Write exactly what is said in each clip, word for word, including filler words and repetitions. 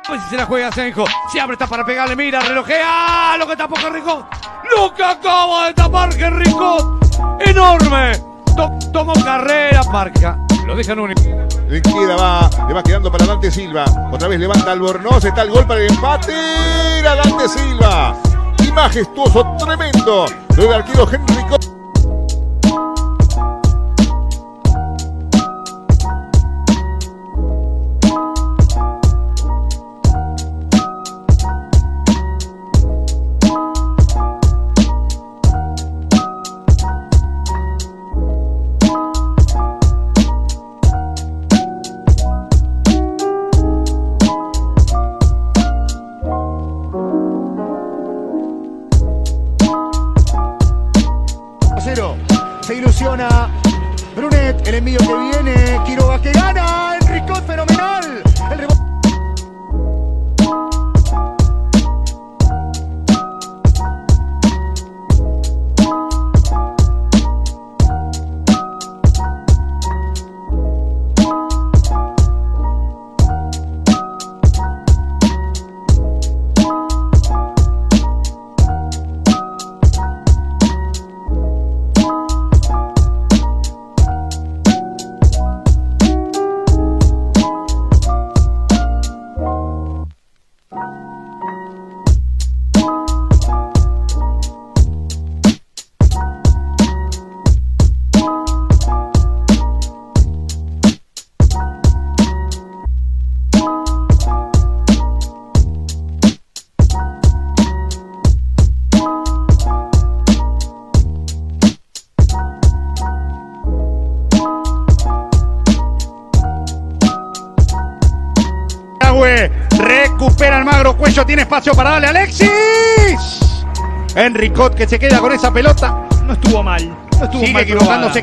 Si se la juega Senjo, se abre, está para pegarle, mira, relojea, lo que tapó Henricot, lo que acaba de tapar Henricot, enorme, to tomó carrera, marca, lo dejan único. Le queda, va, le va quedando para Dante Silva, otra vez levanta Albornoz, está el gol para el empate, era Dante Silva, y majestuoso, tremendo, lo del arquero Henricot. Se ilusiona Brunet, el envío que viene, Quiroga que gana, Henricot fenomenal, el rebote. Recupera Almagro, Cuello tiene espacio para darle a Alexis. Henricot que se queda con esa pelota. No estuvo mal. No estuvo Sigue mal equivocándose.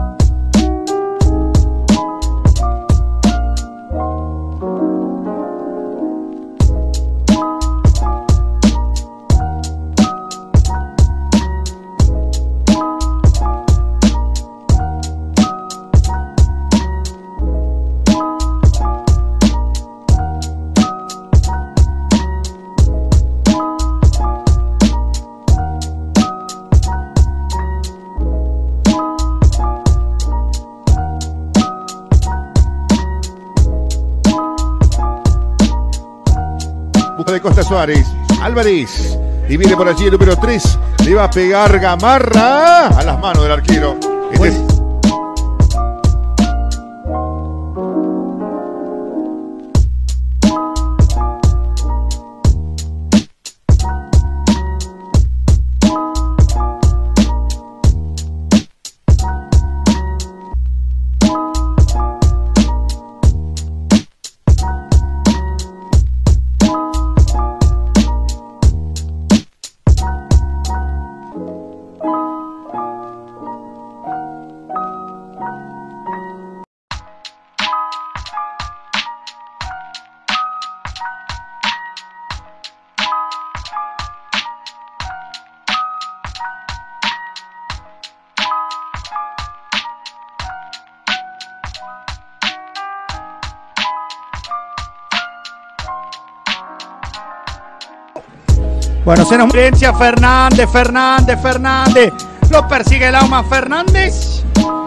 Busca de Costa Suárez, Álvarez, y viene por allí el número tres, le va a pegar Gamarra a las manos del arquero. Este es... Bueno, se nos diferencia Fernández, Fernández, Fernández. Lo persigue Lauma Fernández.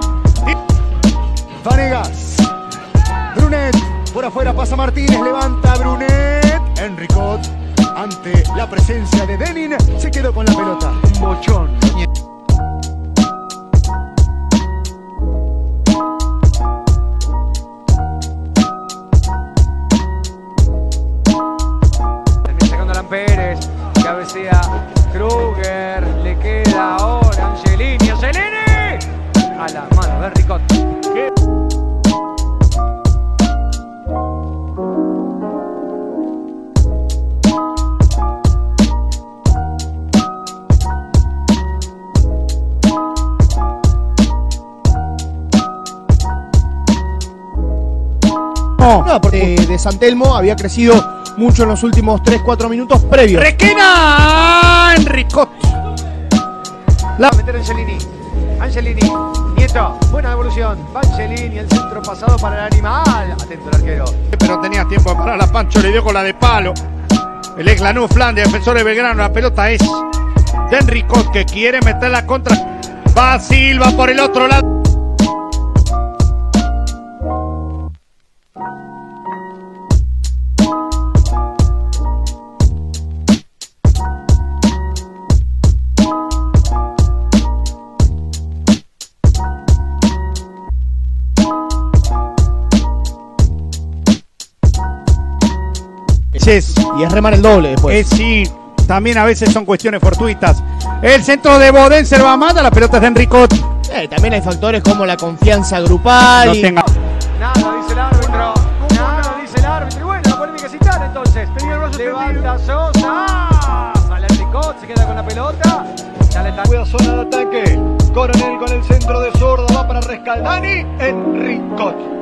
Vanegas. Brunet. Por afuera pasa Martínez. Levanta Brunet. Henricot. Ante la presencia de Denin. Se quedó con la pelota. Un bochón. Pérez, cabecea Kruger, le queda ahora Angelini, Angelini a la mano de Henricot. ¿Qué? No, porque de San Telmo había crecido mucho en los últimos tres cuatro minutos previos. Requena Henricot. La meter Angelini. Angelini. Nieto. Buena devolución. Va Angelini. El centro pasado para el animal. Atento el arquero. Pero tenía tiempo de parar a Pancho, le dio con la de palo. El ex Lanús Flandes, defensor de Belgrano, la pelota es de Enricot que quiere meter la contra. Va Silva por el otro lado. Y es remar el doble después. Eh, sí, también a veces son cuestiones fortuitas. El centro de Bodenser va a matar, la pelota es de Enricot. Eh, también hay factores como la confianza grupal. No y... tenga... Nada, dice el árbitro. Nada, dice el árbitro. Y bueno, la polémica es tal entonces. Levanta Sosa. Sale Enricot, se queda con la pelota. Sale esta... Cuida zona de ataque. Coronel con el centro de zurda. Va para Rescaldani. Enricot.